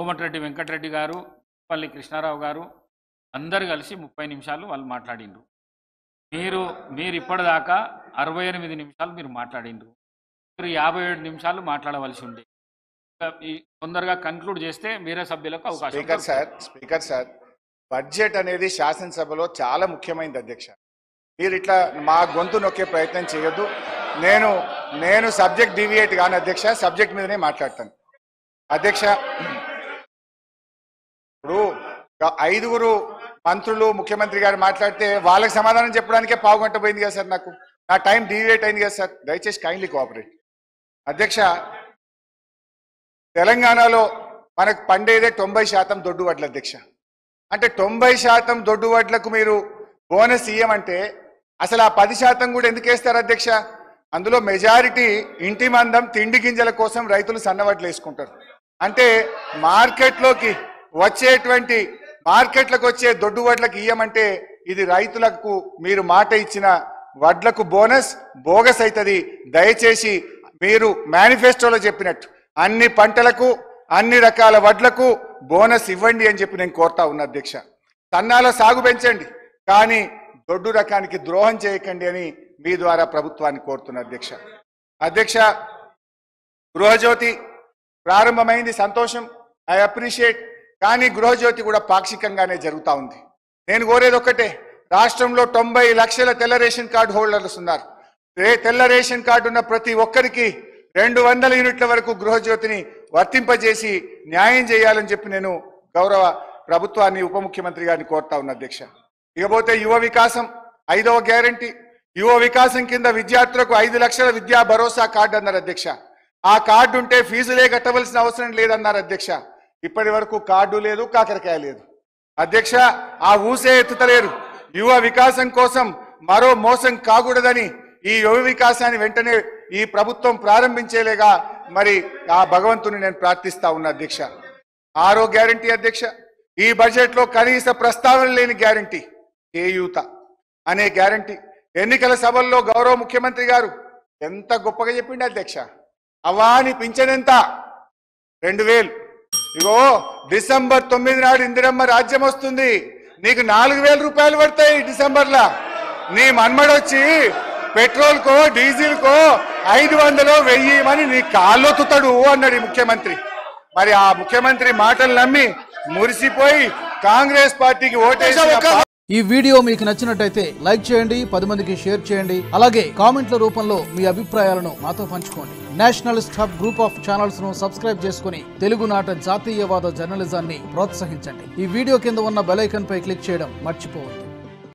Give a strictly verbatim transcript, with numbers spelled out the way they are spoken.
కోమటిరెడ్డి వెంకటరెడ్డి గారు, పల్లి కృష్ణారావు గారు అందరు కలిసి ముప్పై నిమిషాలు వాళ్ళు మాట్లాడిండ్రు. మీరు మీరు ఇప్పటిదాకా అరవై ఎనిమిది నిమిషాలు మీరు మాట్లాడిండ్రు. మీరు యాభై ఏడు నిమిషాలు మాట్లాడవలసి ఉండే. ఈ తొందరగా కన్క్లూడ్ చేస్తే వేరే సభ్యులకు అవకాశం. Speaker sir speaker sir budget అనేది శాసనసభలో చాలా ముఖ్యమైనది అధ్యక్ష. మీరు ఇట్లా మా గొంతు నొక్కే ప్రయత్నం చేయొద్దు. నేను నేను సబ్జెక్ట్ డివియేట్ కాని అధ్యక్ష, సబ్జెక్ట్ మీదనే మాట్లాడతాను అధ్యక్ష. ఇప్పుడు ఐదుగురు మంత్రులు ముఖ్యమంత్రి గారు మాట్లాడితే వాళ్ళకి సమాధానం చెప్పడానికే పావు గంట పోయింది కదా సార్. నాకు నా టైం డివియేట్ అయింది కదా సార్. దయచేసి కైండ్లీ కోఆపరేట్ అధ్యక్ష. తెలంగాణలో మనకు పండేదే తొంభై శాతం దొడ్డు వడ్లు అధ్యక్ష. అంటే తొంభై శాతం దొడ్డు వడ్లకు మీరు బోనస్ ఇయ్యమంటే అసలు ఆ పది శాతం కూడా ఎందుకు వేస్తారు అధ్యక్ష? అందులో మెజారిటీ ఇంటి మందం తిండి గింజల కోసం రైతులు సన్నవడ్లు వేసుకుంటారు. అంటే మార్కెట్లోకి వచ్చేటువంటి మార్కెట్లకు వచ్చే దొడ్డు వడ్లకు ఇయ్యమంటే ఇది రైతులకు మీరు మాట ఇచ్చిన వడ్లకు బోనస్ బోగస్ అవుతుంది. దయచేసి మీరు మేనిఫెస్టోలో చెప్పినట్టు అన్ని పంటలకు అన్ని రకాల వడ్లకు బోనస్ ఇవ్వండి అని చెప్పి నేను కోరుతా ఉన్నా అధ్యక్ష. సన్నాల సాగు పెంచండి కానీ దొడ్డు రకానికి ద్రోహం చేయకండి అని మీ ద్వారా ప్రభుత్వాన్ని కోరుతున్నా అధ్యక్ష. అధ్యక్ష, గృహజ్యోతి ప్రారంభమైంది, సంతోషం, ఐ అప్రిషియేట్. కానీ గృహజ్యోతి కూడా పాక్షికంగానే జరుగుతూ ఉంది. నేను కోరేది ఒక్కటే, రాష్ట్రంలో తొంభై లక్షల తెల్ల రేషన్ కార్డు హోల్డర్స్ ఉన్నారు. తెల్ల రేషన్ కార్డు ఉన్న ప్రతి ఒక్కరికి రెండు వందల యూనిట్ల వరకు గృహజ్యోతిని వర్తింపజేసి న్యాయం చేయాలని చెప్పి నేను గౌరవ ప్రభుత్వాన్ని ఉప ముఖ్యమంత్రి గారిని కోరుతా ఉన్నా అధ్యక్ష. ఇకపోతే యువ వికాసం ఐదవ గ్యారంటీ. యువ వికాసం కింద విద్యార్థులకు ఐదు లక్షల విద్యా భరోసా కార్డు అన్నారు అధ్యక్ష. ఆ కార్డు ఉంటే ఫీజులే కట్టవలసిన అవసరం లేదన్నారు అధ్యక్ష. ఇప్పటి వరకు కార్డు లేదు, కాకరకాయ లేదు అధ్యక్ష. ఆ ఊసే ఎత్తుతలేరు. యువ వికాసం కోసం మరో మోసం కాకూడదని ఈ యువ వికాసాన్ని వెంటనే ఈ ప్రభుత్వం ప్రారంభించేలేగా మరి ఆ భగవంతుని నేను ప్రార్థిస్తా ఉన్నా అధ్యక్ష. ఆరో గ్యారంటీ అధ్యక్ష, ఈ బడ్జెట్ లో కనీస ప్రస్తావన లేని గ్యారంటీ చేయూత అనే గ్యారంటీ. ఎన్నికల సభల్లో గౌరవ ముఖ్యమంత్రి గారు ఎంత గొప్పగా చెప్పిండు అధ్యక్ష. అవాని పింఛన్ ఎంత? రెండు వేలు. ఇగో డిసెంబర్ తొమ్మిది నాడు ఇందిరమ్మ రాజ్యం వస్తుంది, నీకు నాలుగు వేల రూపాయలు పడతాయి డిసెంబర్లా. నీ మన్మడొచ్చి పెట్రోల్ కో డీజిల్ కో ఐదు వందలు వెయ్యి మని నీ కాళ్ళొత్తుతాడు అన్నాడు ముఖ్యమంత్రి. మరి ఆ ముఖ్యమంత్రి మాటలు నమ్మి మురిసిపోయి కాంగ్రెస్ పార్టీకి ఓటేసి. ఈ వీడియో మీకు నచ్చినట్టయితే లైక్ చేయండి, పది మందికి షేర్ చేయండి. అలాగే కామెంట్ల రూపంలో మీ అభిప్రాయాలను మాతో పంచుకోండి. Nationalist hub group of channels ను సబ్స్క్రైబ్ చేసుకుని తెలుగునాట జాతీయవాద జర్నలిజాన్ని ప్రోత్సహించండి. ఈ వీడియో కింద ఉన్న బెల్ ఐకాన్ పై క్లిక్ చేయడం మర్చిపోవద్దు.